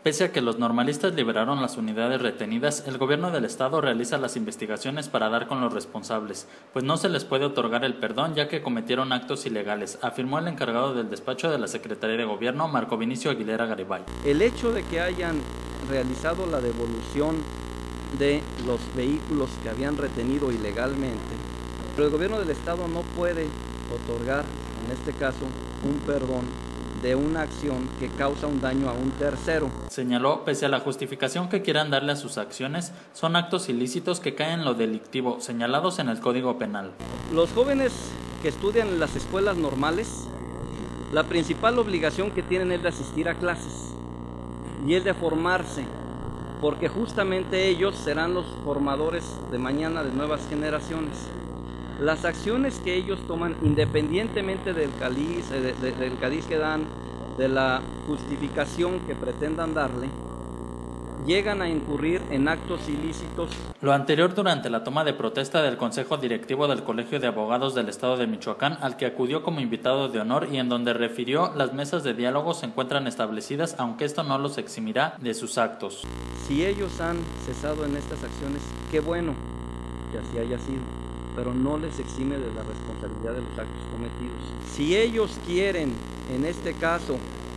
Pese a que los normalistas liberaron las unidades retenidas, el gobierno del estado realiza las investigaciones para dar con los responsables, pues no se les puede otorgar el perdón ya que cometieron actos ilegales, afirmó el encargado del despacho de la Secretaría de Gobierno, Marco Vinicio Aguilera Garibay. El hecho de que hayan realizado la devolución de los vehículos que habían retenido ilegalmente, pero el gobierno del estado no puede otorgar, en este caso, un perdón de una acción que causa un daño a un tercero. Señaló, pese a la justificación que quieran darle a sus acciones, son actos ilícitos que caen en lo delictivo, señalados en el Código Penal. Los jóvenes que estudian en las escuelas normales, la principal obligación que tienen es de asistir a clases y es de formarse, porque justamente ellos serán los formadores de mañana de nuevas generaciones. Las acciones que ellos toman, independientemente del caliz que dan, de la justificación que pretendan darle, llegan a incurrir en actos ilícitos. Lo anterior durante la toma de protesta del Consejo Directivo del Colegio de Abogados del Estado de Michoacán, al que acudió como invitado de honor y en donde refirió las mesas de diálogo se encuentran establecidas, aunque esto no los eximirá de sus actos. Si ellos han cesado en estas acciones, qué bueno que así haya sido, pero no les exime de la responsabilidad de los actos cometidos. Si ellos quieren, en este caso,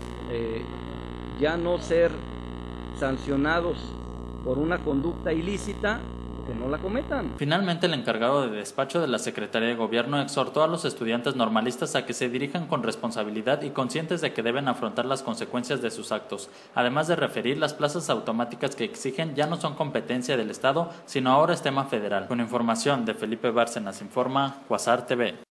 ya no ser sancionados por una conducta ilícita, que no la cometan. Finalmente, el encargado de despacho de la Secretaría de Gobierno exhortó a los estudiantes normalistas a que se dirijan con responsabilidad y conscientes de que deben afrontar las consecuencias de sus actos. Además de referir, las plazas automáticas que exigen ya no son competencia del Estado, sino ahora es tema federal. Con información de Felipe Bárcenas, informa Cuasar TV.